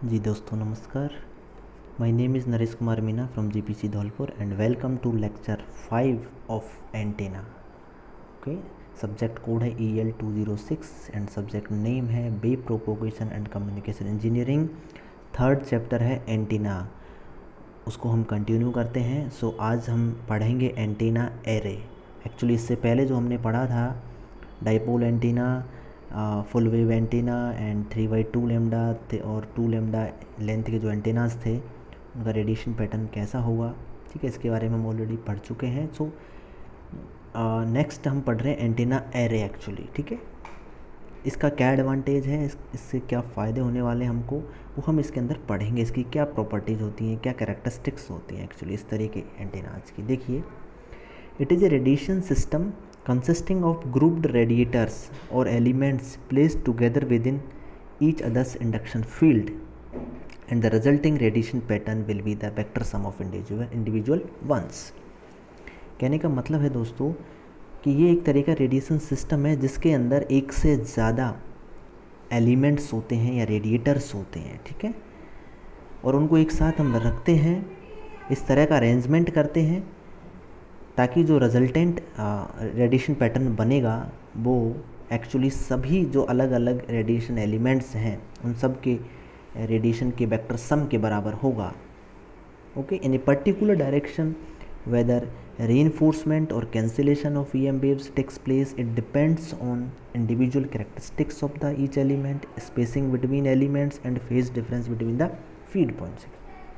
जी दोस्तों नमस्कार। My name is Naresh Kumar Meena from GPC Dholpur and welcome to lecture 5 of antenna. Okay, subject code है EL206 and subject name है wave propagation and communication engineering. Third chapter है antenna, उसको हम continue करते हैं। सो आज हम पढ़ेंगे एंटेना एरे। एक्चुअली इससे पहले जो हमने पढ़ा था dipole antenna, full wave antenna and 3/2 lambda थे और 2 लैम्डा लेंथ के जो एंटेनास थे उनका रेडिएशन पैटर्न कैसा होगा, ठीक है, इसके बारे में हम ऑलरेडी पढ़ चुके हैं। सो नेक्स्ट हम पढ़ रहे हैं एंटेना एरे एक्चुअली, ठीक है। इसका क्या एडवांटेज है, इससे क्या फ़ायदे होने वाले हमको, वो हम इसके अंदर पढ़ेंगे। इसकी क्या प्रॉपर्टीज़ होती हैं, क्या कैरेक्टरिस्टिक्स होती हैं एक्चुअली इस तरह के एंटेनाज की। देखिए, it is a radiation system consisting of grouped radiators or elements placed together within each other's induction field, and the resulting radiation pattern will be the vector sum of individual ones। कहने का मतलब है दोस्तों कि ये एक तरह का रेडिएशन सिस्टम है जिसके अंदर एक से ज़्यादा एलिमेंट्स होते हैं या रेडिएटर्स होते हैं, ठीक है, और उनको एक साथ हम रखते हैं, इस तरह का अरेंजमेंट करते हैं ताकि जो रिजल्टेंट रेडिएशन पैटर्न बनेगा वो एक्चुअली सभी जो अलग अलग रेडिएशन एलिमेंट्स हैं उन सब के रेडिएशन के वेक्टर सम के बराबर होगा। Okay, in a particular direction whether reinforcement और cancellation of EM waves takes place, it depends on individual characteristics of the each element, spacing between elements and phase difference between the feed points.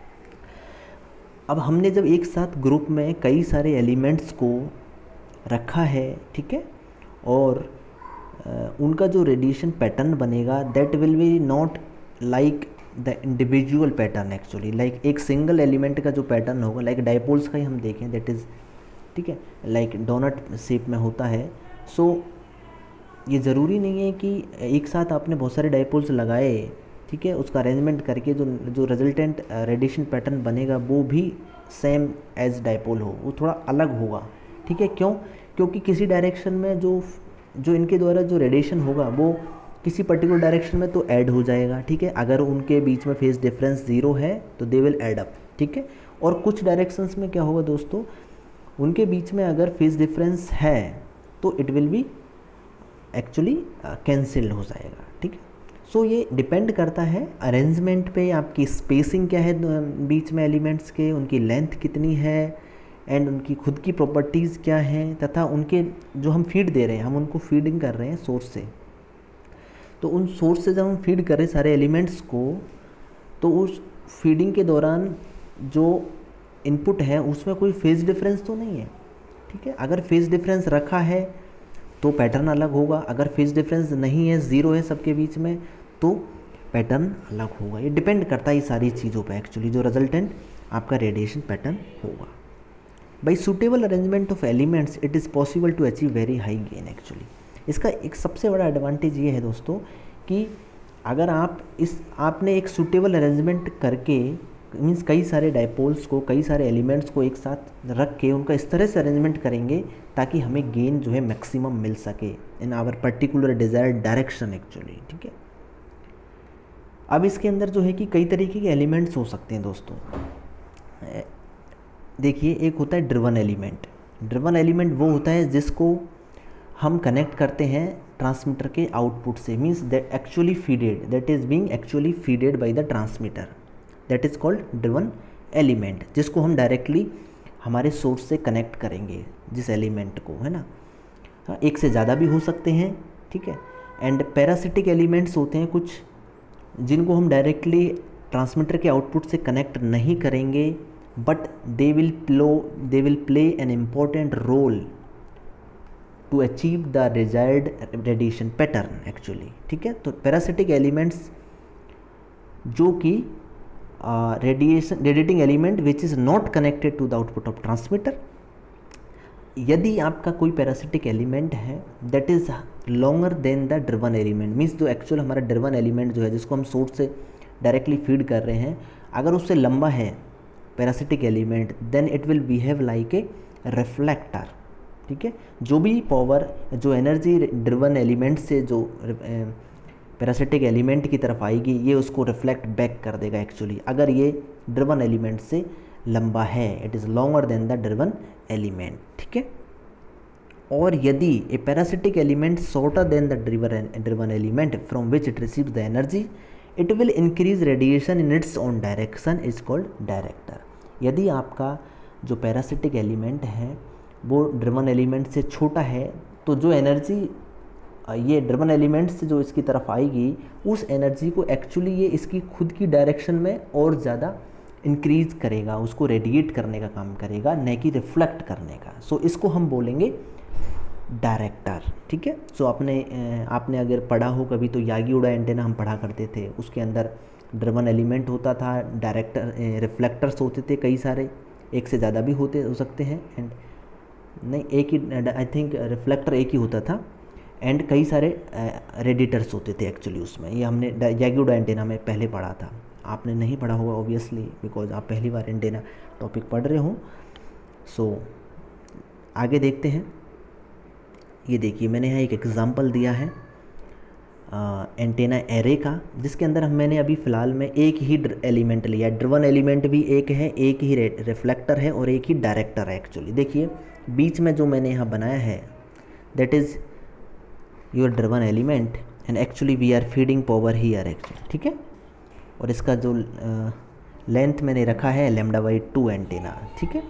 अब हमने जब एक साथ group में कई सारे elements को रखा है, ठीक है, और उनका जो रेडिएशन पैटर्न बनेगा that will be not like the individual pattern actually, like एक सिंगल एलिमेंट का जो पैटर्न होगा, लाइक डाइपोल्स का ही हम देखें, दैट इज़, ठीक है, लाइक डोनट शेप में होता है। सो ये ज़रूरी नहीं है कि एक साथ आपने बहुत सारे डाइपोल्स लगाए, ठीक है, उसका अरेंजमेंट करके जो रिजल्टेंट रेडिएशन पैटर्न बनेगा वो भी सेम एज डाइपोल हो, वो थोड़ा अलग होगा, ठीक है। क्योंकि किसी डायरेक्शन में जो इनके द्वारा जो रेडिएशन होगा वो किसी पर्टिकुलर डायरेक्शन में तो ऐड हो जाएगा, ठीक है। अगर उनके बीच में फेज डिफरेंस 0 है तो दे विल ऐड अप, ठीक है। और कुछ डायरेक्शंस में क्या होगा दोस्तों, उनके बीच में अगर फेज डिफरेंस है तो it will be actually cancelled हो जाएगा, ठीक है। सो ये डिपेंड करता है अरेंजमेंट पे, आपकी स्पेसिंग क्या है बीच में एलिमेंट्स के, उनकी लेंथ कितनी है एंड उनकी खुद की प्रॉपर्टीज़ क्या हैं, तथा उनके जो हम फीड दे रहे हैं, हम उनको फीडिंग कर रहे हैं सोर्स से, तो उन सोर्स से जब हम फीड कर रहे हैं सारे एलिमेंट्स को, तो उस फीडिंग के दौरान जो इनपुट है उसमें कोई फेज डिफरेंस तो नहीं है, ठीक है। अगर फेज डिफरेंस रखा है तो पैटर्न अलग होगा, अगर फेज डिफरेंस नहीं है, 0 है सबके बीच में, तो पैटर्न अलग होगा। ये डिपेंड करता है ये सारी चीज़ों पे एक्चुअली जो रिजल्टेंट आपका रेडिएशन पैटर्न होगा। By suitable arrangement of elements it is possible to achieve very high gain actually. इसका एक सबसे बड़ा एडवांटेज ये है दोस्तों कि अगर आपने एक सूटेबल अरेंजमेंट करके, मीन्स कई सारे डाइपोल्स को, कई सारे एलिमेंट्स को एक साथ रख के उनका इस तरह से अरेंजमेंट करेंगे ताकि हमें गेन जो है मैक्सिमम मिल सके in our particular desired direction actually, ठीक है। अब इसके अंदर जो है कि कई तरीके के एलिमेंट्स हो सकते हैं दोस्तों। देखिए, एक होता है ड्रिवन एलिमेंट। ड्रिवन एलिमेंट वो होता है जिसको हम कनेक्ट करते हैं ट्रांसमीटर के आउटपुट से, means that actually feeded, that is being actually feeded by the transmitter, that is called driven element, जिसको हम डायरेक्टली हमारे सोर्स से कनेक्ट करेंगे जिस एलिमेंट को, है ना। एक से ज़्यादा भी हो सकते हैं, ठीक है। एंड पैरासिटिक एलिमेंट्स होते हैं कुछ जिनको हम डायरेक्टली ट्रांसमीटर के आउटपुट से कनेक्ट नहीं करेंगे, but they will play an important role to achieve the desired radiation pattern actually, ठीक है। तो पैरासिटिक एलिमेंट्स जो कि radiating element which is not connected to the output of transmitter. यदि आपका कोई पैरासिटिक एलिमेंट है that is longer than the driven element, means जो एक्चुअल हमारा ड्रिवन एलिमेंट जो है जिसको हम सोर्स से डायरेक्टली फीड कर रहे हैं, अगर उससे लंबा है parasitic element, then it will behave like a reflector, ठीक है। जो भी पावर, जो एनर्जी ड्रिवन एलिमेंट से जो पैरासिटिक एलिमेंट की तरफ आएगी, ये उसको रिफ्लेक्ट बैक कर देगा एक्चुअली, अगर ये ड्रिवन एलिमेंट से लंबा है, it is longer than the driven element, ठीक है। और यदि a parasitic element shorter than the driven element from which it receives the energy, it will increase radiation in its own direction, is called director. यदि आपका जो parasitic element है वो driven element से छोटा है, तो जो एनर्जी ये ड्रिवन एलिमेंट से जो इसकी तरफ आएगी, उस एनर्जी को एक्चुअली ये इसकी खुद की डायरेक्शन में और ज़्यादा इंक्रीज करेगा, उसको रेडिएट करने का काम करेगा, न कि रिफ्लेक्ट करने का। सो इसको हम बोलेंगे डायरेक्टर, ठीक है। सो आपने अगर पढ़ा हो कभी तो यागी उड़ा एंटेना हम पढ़ा करते थे, उसके अंदर ड्रिवन एलिमेंट होता था, डायरेक्टर रिफ्लेक्टर्स होते थे कई सारे, एक से ज़्यादा भी हो सकते हैं, एंड नहीं एक ही, आई थिंक रिफ्लेक्टर एक ही होता था, एंड कई सारे रेडिएटर्स होते थे एक्चुअली उसमें। ये हमने यागी उड़ा एंटेना में पहले पढ़ा था, आपने नहीं पढ़ा होगा ऑब्वियसली, बिकॉज आप पहली बार एंटेना टॉपिक पढ़ रहे हो। सो आगे देखते हैं। ये देखिए मैंने यहाँ एक एग्जांपल दिया है एंटेना एरे का, जिसके अंदर मैंने अभी फ़िलहाल में एक ही एलिमेंट लिया है, ड्रिवन एलिमेंट भी एक है, एक ही रिफ्लेक्टर है और एक ही डायरेक्टर है एक्चुअली। देखिए बीच में जो मैंने यहाँ बनाया है that is your driven element, and actually we are feeding power here actually, ठीक है। और इसका जो लेंथ मैंने रखा है λ/2 एंटेना, ठीक है।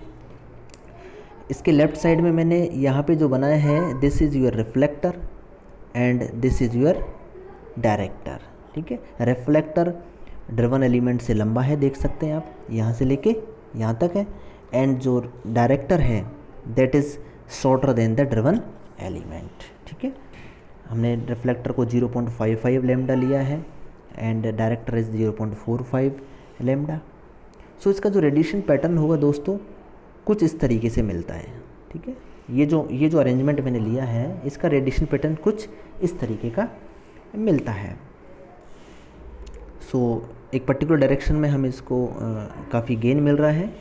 इसके लेफ़्ट साइड में मैंने यहाँ पे जो बनाया है, this is your reflector and this is your director, ठीक है। रिफ्लेक्टर ड्रिवन एलिमेंट से लंबा है, देख सकते हैं आप, यहाँ से लेके यहाँ तक है, एंड जो डायरेक्टर है that is shorter than the driven element, ठीक है। हमने रिफ्लेक्टर को 0.55 लैम्डा लिया है and director is 0.45 lambda. So इसका जो रेडिएशन पैटर्न होगा दोस्तों कुछ इस तरीके से मिलता है, ठीक है। ये जो अरेंजमेंट मैंने लिया है, इसका रेडिएशन पैटर्न कुछ इस तरीके का मिलता है। सो एक पर्टिकुलर डायरेक्शन में हमें इसको काफ़ी गेन मिल रहा है।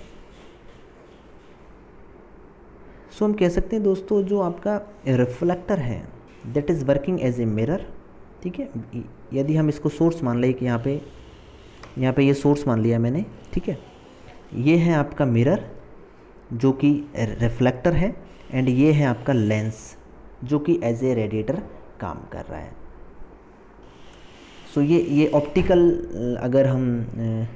सो हम कह सकते हैं दोस्तों जो आपका रिफ्लेक्टर है that is working as a mirror, ठीक है। यदि हम इसको सोर्स मान लें कि यहाँ पे ये सोर्स मान लिया मैंने, ठीक है। ये है आपका मिरर जो कि रिफ्लेक्टर है, एंड ये है आपका लेंस जो कि एज ए रेडिएटर काम कर रहा है। सो ये ऑप्टिकल, अगर हम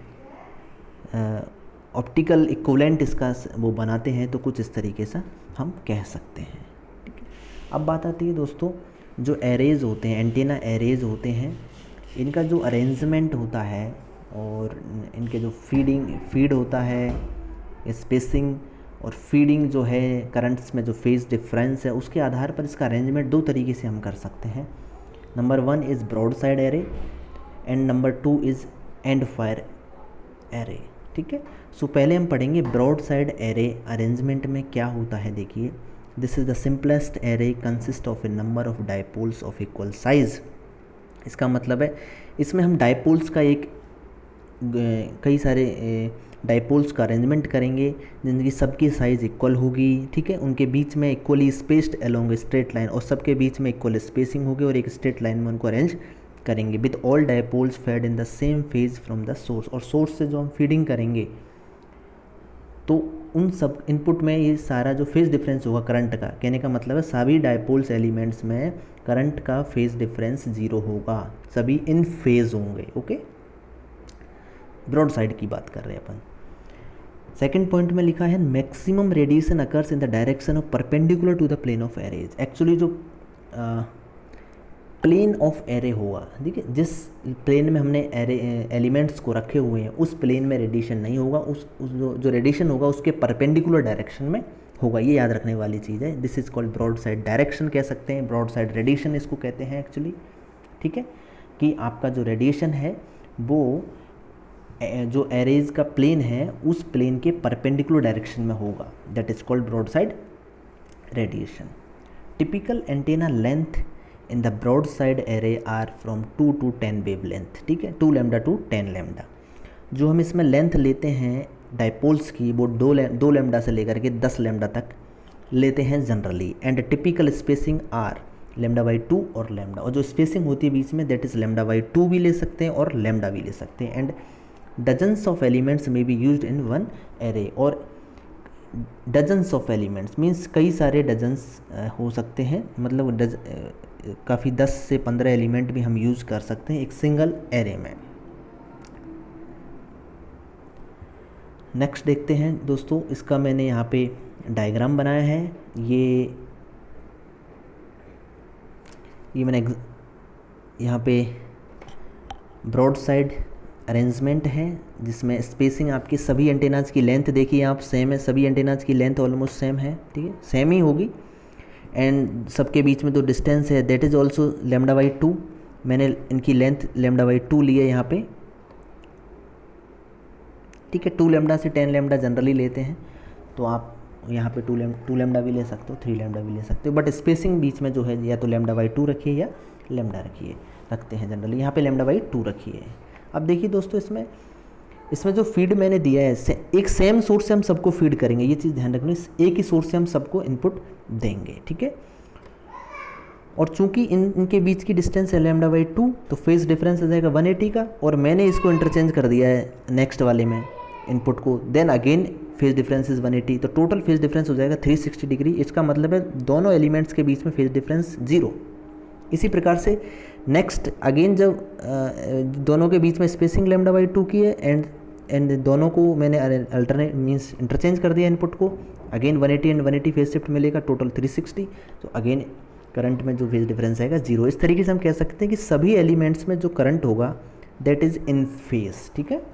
ऑप्टिकल इक्विवेलेंट इसका वो बनाते हैं तो कुछ इस तरीके से हम कह सकते हैं, ठीक है। अब बात आती है दोस्तों जो एरेज होते हैं, एंटेना एरेज होते हैं, इनका जो अरेंजमेंट होता है और इनके जो फीड होता है, स्पेसिंग और फीडिंग जो है, करंट्स में जो फेज डिफरेंस है, उसके आधार पर इसका अरेंजमेंट दो तरीके से हम कर सकते हैं। Number 1 is broad side array and number 2 is end fire array, ठीक है। सो पहले हम पढ़ेंगे ब्रॉड साइड एरे अरेंजमेंट में क्या होता है। देखिए this is the simplest array consist of a number of dipoles of equal size. इसका मतलब है इसमें हम डायपोल्स का कई सारे डायपोल्स का अरेंजमेंट करेंगे जिनकी सबकी साइज़ इक्वल होगी, ठीक है। उनके बीच में equally spaced along straight line, और सबके बीच में इक्वल स्पेसिंग होगी और एक स्ट्रेट लाइन में उनको अरेंज करेंगे with all dipoles fed in the same phase from the source. और सोर्स से जो हम फीडिंग करेंगे तो उन सब इनपुट में ये सारा जो फेज डिफरेंस होगा करंट का, कहने का मतलब है सभी डायपोल्स एलिमेंट्स में करंट का फेज डिफरेंस 0 होगा, सभी इन फेज होंगे, ओके। ब्रॉड साइड की बात कर रहे हैं अपन। सेकेंड पॉइंट में लिखा है maximum radiation occurs in the direction of perpendicular to the plane of arrays. Actually जो प्लेन ऑफ एरे होगा, ठीक है, जिस प्लेन में हमने एरे एलिमेंट्स को रखे हुए हैं उस प्लेन में रेडिएशन नहीं होगा, उस जो रेडिएशन होगा उसके परपेंडिकुलर डायरेक्शन में होगा। ये याद रखने वाली चीज़ है। This is called broad side direction कह सकते हैं, ब्रॉड साइड रेडिएशन इसको कहते हैं एक्चुअली, ठीक है। कि आपका जो रेडिएशन है वो जो एरेज का प्लेन है उस प्लेन के परपेंडिकुलर डायरेक्शन में होगा, that is called broad side radiation. Typical antenna length in the broad side array are from 2 to 10 wave length, ठीक है, 2 लैम्डा टू 10 लैम्डा। जो हम इसमें लेंथ लेते हैं डायपोल्स की वो 2 लैम्डा से लेकर के 10 लैम्डा तक लेते हैं generally, and typical spacing are λ/2 और लैम्डा, और जो स्पेसिंग होती है बीच में दैट इज़ λ/2 भी ले सकते हैं और लैम्डा भी ले सकते हैं। And dozens of elements may be used in one array, और डजन्स ऑफ एलिमेंट्स मीन्स कई सारे डजन्स हो सकते हैं, मतलब काफ़ी 10 से 15 एलिमेंट भी हम यूज़ कर सकते हैं एक सिंगल एरे में। नेक्स्ट देखते हैं दोस्तों, इसका मैंने यहाँ पे डायग्राम बनाया है। ये मैंने यहाँ पे ब्रॉड साइड अरेंजमेंट है जिसमें स्पेसिंग आपकी सभी एंटेनाज की लेंथ देखिए आप सेम है, सभी एंटेनाज की लेंथ ऑलमोस्ट सेम है, ठीक है, सेम ही होगी। एंड सबके बीच में जो डिस्टेंस है दैट इज़ ऑल्सो λ/2। मैंने इनकी लेंथ λ/2 ली है यहाँ पे, ठीक है। 2 लैम्डा से 10 लैम्डा जनरली लेते हैं, तो आप यहाँ पे 2 लैम्डा भी ले सकते हो, 3 लैम्डा भी ले सकते हो, बट स्पेसिंग बीच में जो है या तो λ/2 रखिए या लैम्डा रखते हैं जनरली। यहाँ पे λ/2 रखिए। अब देखिए दोस्तों, इसमें जो फीड मैंने दिया है एक सेम सोर्स से हम सबको फीड करेंगे, ये चीज़ ध्यान रखना, एक ही सोर्स से हम सबको इनपुट देंगे, ठीक है। और चूंकि इनके बीच की डिस्टेंस है λ/2, तो फेज डिफरेंस आ जाएगा 180 का, और मैंने इसको इंटरचेंज कर दिया है नेक्स्ट वाले में इनपुट को, then again phase difference is 180, तो टोटल फेज डिफरेंस हो जाएगा 360 डिग्री। इसका मतलब है दोनों एलिमेंट्स के बीच में फेज डिफरेंस 0। इसी प्रकार से नेक्स्ट अगेन जब दोनों के बीच में स्पेसिंग λ/2 की है एंड दोनों को मैंने अल्टरनेट मीन्स इंटरचेंज कर दिया इनपुट को, अगेन 180 एंड 180 फेज शिफ्ट मिलेगा, टोटल 360, तो अगेन करंट में जो फेज डिफरेंस आएगा 0। इस तरीके से हम कह सकते हैं कि सभी एलिमेंट्स में जो करंट होगा दैट इज़ इन फेज, ठीक है।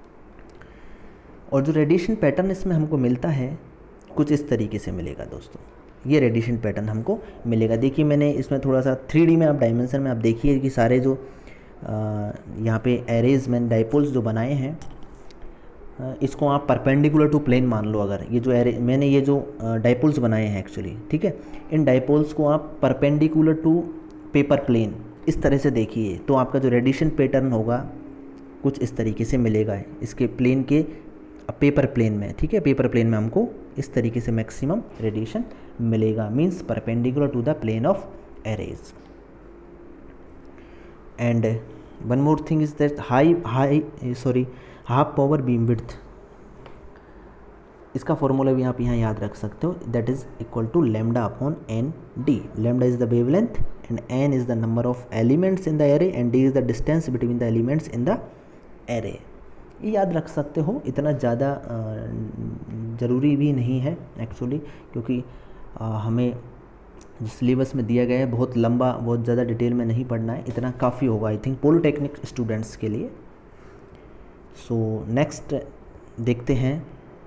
और जो रेडिएशन पैटर्न इसमें हमको मिलता है कुछ इस तरीके से मिलेगा दोस्तों, ये रेडिएशन पैटर्न हमको मिलेगा। देखिए मैंने इसमें थोड़ा सा 3D में आप डायमेंशन में आप देखिए कि सारे जो यहाँ पे एरेज मैंने डाइपोल्स जो बनाए हैं, इसको आप परपेंडिकुलर टू प्लेन मान लो। अगर ये जो एरे मैंने ये जो डाइपोल्स बनाए हैं एक्चुअली, ठीक है, इन डाइपोल्स को आप परपेंडिकुलर टू पेपर प्लेन इस तरह से देखिए, तो आपका जो रेडिएशन पैटर्न होगा कुछ इस तरीके से मिलेगा इसके प्लेन के पेपर प्लेन में, ठीक है। पेपर प्लेन में हमको इस तरीके से मैक्सिमम रेडिएशन मिलेगा, means perpendicular to the plane of arrays. And one more thing is that half power beam width, इसका फॉर्मूला भी आप यहाँ याद रख सकते हो, that is equal to λ/n/d। Lambda is the wavelength and n is the number of elements in the array and d is the distance between the elements in the array. ये याद रख सकते हो, इतना ज़्यादा ज़रूरी भी नहीं है एक्चुअली, क्योंकि हमें जो सिलेबस में दिया गया है बहुत लंबा, बहुत ज़्यादा डिटेल में नहीं पढ़ना है, इतना काफ़ी होगा आई थिंक पॉलिटेक्निक स्टूडेंट्स के लिए। सो नेक्स्ट देखते हैं,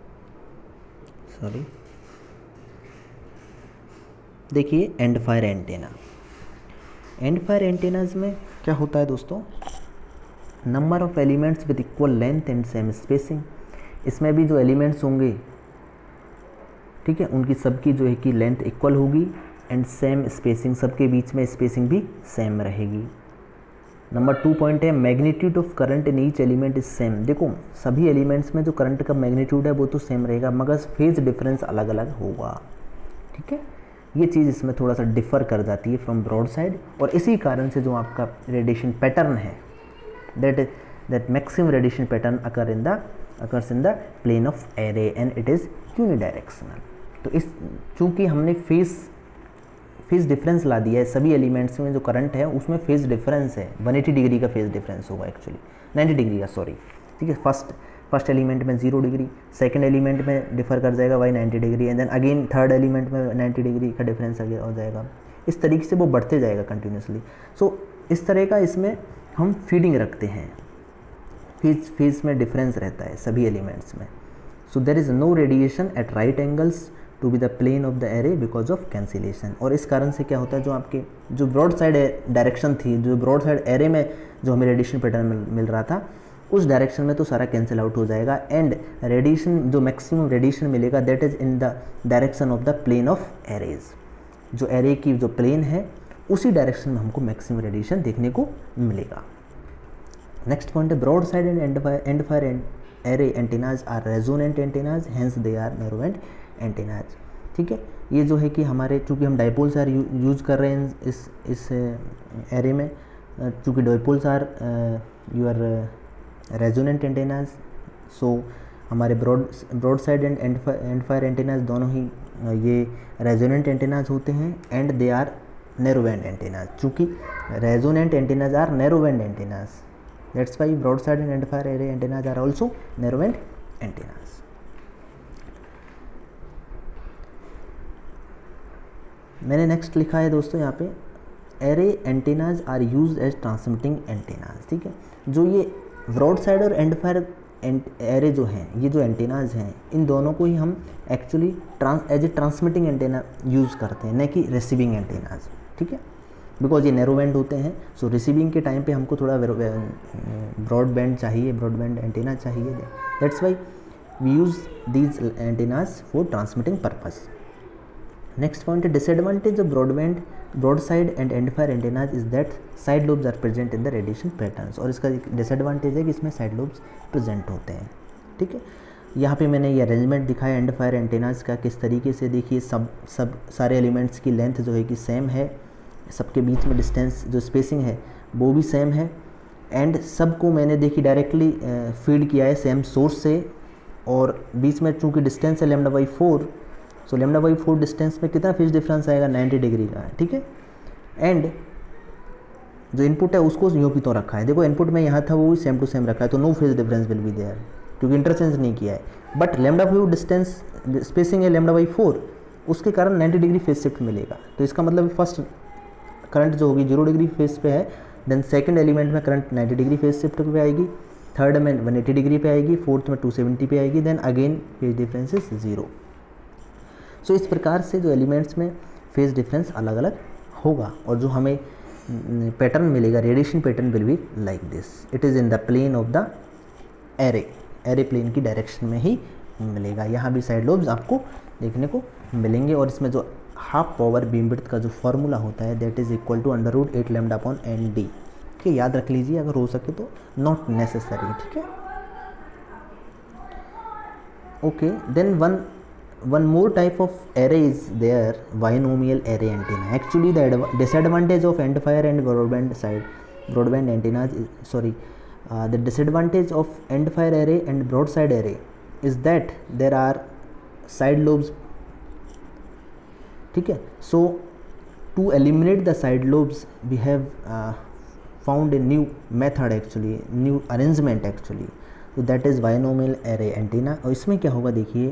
देखिए end fire antenna. End fire antennas में क्या होता है दोस्तों, number of elements with equal length and same spacing. इसमें भी जो एलिमेंट्स होंगे, ठीक है, उनकी सबकी जो है कि लेंथ इक्वल होगी एंड सेम स्पेसिंग, सबके बीच में स्पेसिंग भी सेम रहेगी। नंबर 2 पॉइंट है magnitude of current in each element is same. देखो सभी एलिमेंट्स में जो करंट का मैग्नीट्यूड है वो तो सेम रहेगा, मगर फेज डिफरेंस अलग अलग होगा, ठीक है। ये चीज़ इसमें थोड़ा सा डिफ़र कर जाती है फ्रॉम ब्रॉड साइड, और इसी कारण से जो आपका रेडिएशन पैटर्न है that maximum radiation pattern occurs in the plane of array and it is unidirectional। तो इस चूंकि हमने फेज डिफरेंस ला दिया है, सभी एलिमेंट्स में जो करंट है उसमें फेज डिफरेंस है 180 डिग्री का फेज डिफरेंस होगा एक्चुअली, 90 डिग्री का सॉरी, ठीक है। फर्स्ट एलिमेंट में 0 डिग्री, सेकंड एलिमेंट में डिफर कर जाएगा by 90 degree and then again third element में 90 डिग्री का डिफरेंस हो जाएगा। इस तरीके से वो बढ़ते जाएगा कंटिन्यूसली। सो इस तरह का इसमें हम फीडिंग रखते हैं, फेज में डिफरेंस रहता है सभी एलिमेंट्स में। So there is no radiation at right angles to be the plane of the array because of cancellation. और इस कारण से क्या होता है, जो आपके जो ब्रॉड साइड डायरेक्शन थी, जो ब्रॉड साइड एरे में जो हमें रेडिएशन पैटर्न मिल रहा था, उस डायरेक्शन में तो सारा कैंसिल आउट हो जाएगा एंड रेडिएशन जो मैक्सिमम रेडिएशन मिलेगा that is in the direction of the plane of arrays. जो एरे की जो प्लेन है उसी डायरेक्शन में हमको मैक्सिमम रेडिएशन देखने को मिलेगा। नेक्स्ट पॉइंट है broad side and end fire array antennas are resonant antennas, hence they are narrow band antennas. ठीक है। ये जो है कि हमारे चूँकि हम डाइपोल्स आर यूज़ कर रहे हैं इस एरे में, चूँकि dipoles are your resonant antennas, so हमारे broad side and end fire antennas दोनों ही ये रेजोनेंट एंटेनाज होते हैं, and they are narrow band antennas. चूँकि resonant antennas are narrow band antennas, that's why broad side and end fire array antennas are also narrow band antennas. मैंने next लिखा है दोस्तों यहाँ पे, array antennas are use as transmitting antennas. ठीक है, जो ये ब्रॉड साइड और एंड फायर एरे जो हैं, ये जो एंटेनाज हैं, इन दोनों को ही हम actually as a transmitting antenna use करते हैं, न कि रिसीविंग एंटेनाज। ठीक है, बिकॉज ये नैरो बैंड होते हैं, सो रिसीविंग के टाइम पे हमको थोड़ा ब्रॉड बैंड चाहिए, ब्रॉड बैंड एंटेना चाहिए, that's why we use these antennas for transmitting purpose. Next point है disadvantage of broad side and end fire antennas is that side lobes are present in the radiation patterns. और इसका disadvantage है कि इसमें side lobes present होते हैं। ठीक है, यहाँ पे मैंने ये अरेंजमेंट दिखाया एंड फायर एंटेनाज का, किस तरीके से देखिए सब सारे एलिमेंट्स की लेंथ जो है कि सेम है, सबके बीच में डिस्टेंस जो स्पेसिंग है वो भी सेम है, एंड सबको मैंने देखी डायरेक्टली फीड किया है सेम सोर्स से, और बीच में चूँकि डिस्टेंस है λ/4, सो λ/4 डिस्टेंस में कितना फेज डिफरेंस आएगा, 90 डिग्री का। ठीक है, एंड जो इनपुट है उसको यूँ भी तो रखा है, देखो इनपुट में यहाँ था वो भी सेम टू सेम रखा है, तो no phase difference will be there, क्योंकि इंटरचेंज नहीं किया है। बट λ/4 डिस्टेंस स्पेसिंग है λ/4, उसके कारण 90 डिग्री फेज शिफ्ट मिलेगा। तो इसका मतलब फर्स्ट करंट जो होगी 0 डिग्री फेज पे है, देन सेकंड एलिमेंट में करंट 90 डिग्री फेज शिफ्ट पे आएगी, थर्ड में 180 डिग्री पे आएगी, फोर्थ में 270 पे आएगी, then again phase difference is 0। So इस प्रकार से जो एलिमेंट्स में फेज डिफरेंस अलग अलग होगा, और जो हमें पैटर्न मिलेगा, radiation pattern will be like this, it is in the plane of the array plane की डायरेक्शन में ही मिलेगा। यहाँ भी साइड लोब्स आपको देखने को मिलेंगे, और इसमें जो हाफ पावर बीम विड्थ का जो फॉर्मूला होता है that is equal to √8 λ/ND। ठीक है, याद रख लीजिए अगर हो सके तो, नॉट नेसेसरी। ठीक है, okay, then one more type of array is there, binomial array antenna. Actually the disadvantage of end fire and broadband antennas is, the disadvantage of end fire array and broadside array is that there are side lobes. ठीक है, so to eliminate the side lobes we have found a new method, actually new arrangement actually, so that is binomial array antenna। और इसमें क्या होगा देखिए,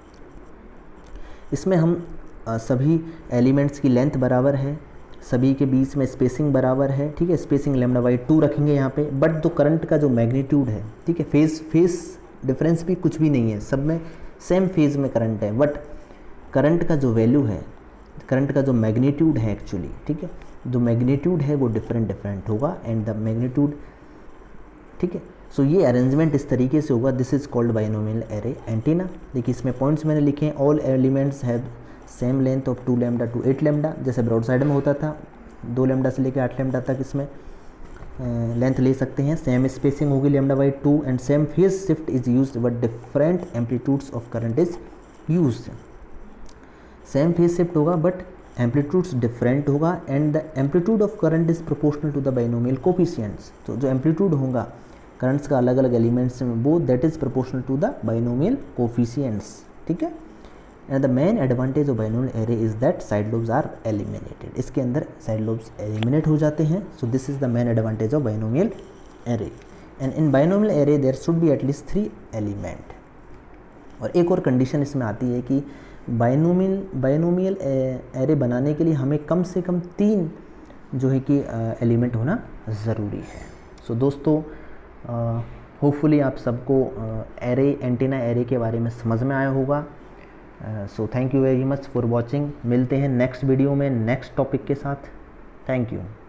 इसमें हम सभी एलिमेंट्स की लेंथ बराबर है, सभी के बीच में स्पेसिंग बराबर है। ठीक है, स्पेसिंग λ/2 रखेंगे यहाँ पे, बट जो करंट का जो मैग्नीट्यूड है, ठीक है, फेज डिफरेंस भी कुछ भी नहीं है, सब में सेम फेज में करंट है, बट करंट का जो वैल्यू है, करंट का जो मैग्नीट्यूड है एक्चुअली, ठीक है, जो मैग्नीट्यूड है वो डिफरेंट होगा, एंड द मैग्नीट्यूड, ठीक है। सो ये अरेंजमेंट इस तरीके से होगा, this is called binomial array antenna. देखिए इसमें पॉइंट्स मैंने लिखे हैं, all elements have same length of 2 λ to 8 λ, जैसे ब्रॉड साइड में होता था 2 λ से लेकर 8 λ तक इसमें लेंथ ले सकते हैं। सेम स्पेसिंग होगी λ/2, and same phase shift is used but different amplitudes of current is used. Same phase shift होगा बट एम्पलीट्यूड्स डिफरेंट होगा, and the amplitude of current is proportional to the binomial coefficients. तो जो amplitude होगा currents का अलग अलग elements में, वो that is proportional to the binomial coefficients. ठीक है, and the main advantage of binomial array is that side lobes are eliminated. इसके अंदर साइड लोब्स एलिमिनेट हो जाते हैं, so this is the main advantage of binomial array. And in binomial array there should be at least 3 element. और एक और condition इसमें आती है कि बाइनोमियल एरे बनाने के लिए हमें कम से कम 3 जो है कि एलिमेंट होना ज़रूरी है। सो दोस्तों, होपफुली आप सबको एरे एंटीना एरे के बारे में समझ में आया होगा। So thank you very much for watching. मिलते हैं नेक्स्ट वीडियो में नेक्स्ट टॉपिक के साथ। Thank you.